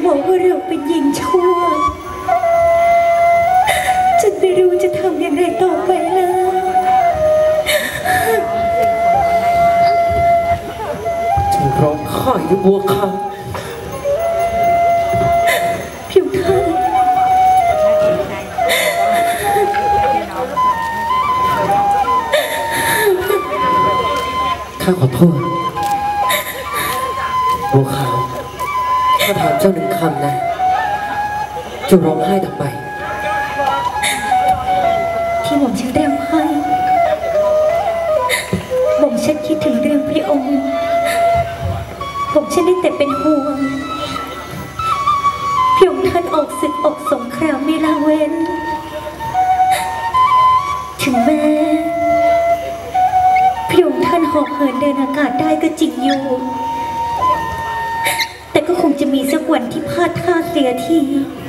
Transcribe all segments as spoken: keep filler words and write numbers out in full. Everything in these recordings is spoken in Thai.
บอกว่าเราเป็นหญิงชั่วฉันไม่รู้จะทำอย่างไรต่อไปแล้วฉันร้องไห้ด้วยบัวขาวผิวท่านข้าขอโทษบัวขาวข้าถามเจ้าหนึ่งคำนะเจ้าร้องไห้ทำไมที่หม่อมฉันเร่งไห้หม่อมฉันคิดถึงเรื่องพระองค์หม่อมฉันได้แต่เป็นห่วงพระองค์ท่านออกศึกออกสงครามไม่ละเว้นถึงแม้พระองค์ท่านหอกเหินเดินอากาศได้ก็จริงอยู่แต่ก็คงจะมีสักวันที่พลาดท่าเสียที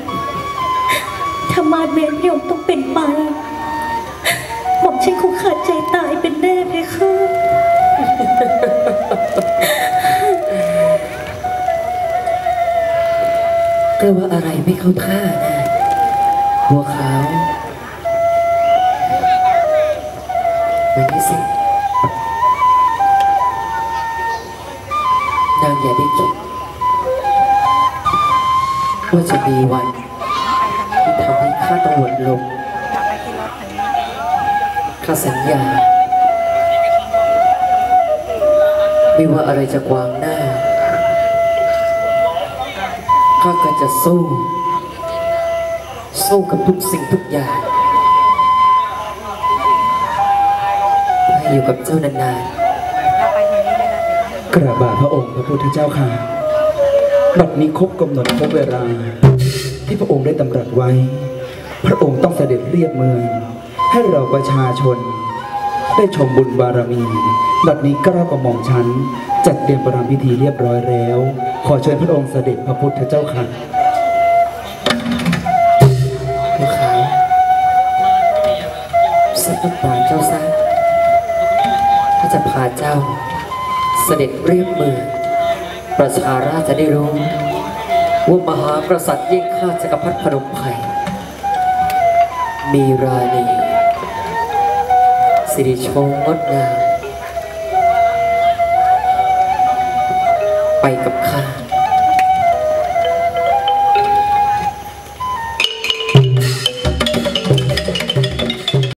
ถ้ามาเมนพระองค์ต้องเป็นไปหม่อมฉันคงขาดใจตายเป็นแน่เพคะก็ว่าอะไรไม่เข้าท่านะบัวขาวมันไม่สินางอย่าได้คิดว่าจะมีวันที่ทำให้ข้าต้องหมดลมข้าสัญญาไม่ว่าอะไรจะขวางหน้าข้าก็จะสู้สู้กับทุกสิ่งทุกอย่างให้อยู่กับเจ้านานๆกราบบ่าพระองค์พระพุทธเจ้าค่ะบัดนี้ครบกำหนดครบเวลาที่พระองค์ได้ตำรัสไว้พระองค์ต้องเสด็จเรียบเมืองให้เราประชาชนได้ชมบุญบารมีบัดนี้ก็เรากระหม่อมฉันจัดเตรียมประรำพิธีเรียบร้อยแล้วขอเชิญพระองค์เสด็จพระพุทธเจ้าค่ะบัวขาวเสด็จปานเจ้าซะถ้าจะพาเจ้าเสด็จเรียบเมืองประชาราชจะได้รู้ว่ามหากษัตริย์ยิ่งข้าจักรพรรดิพนมไพรมีราณีสิริโฉมงดงามไปกับข้า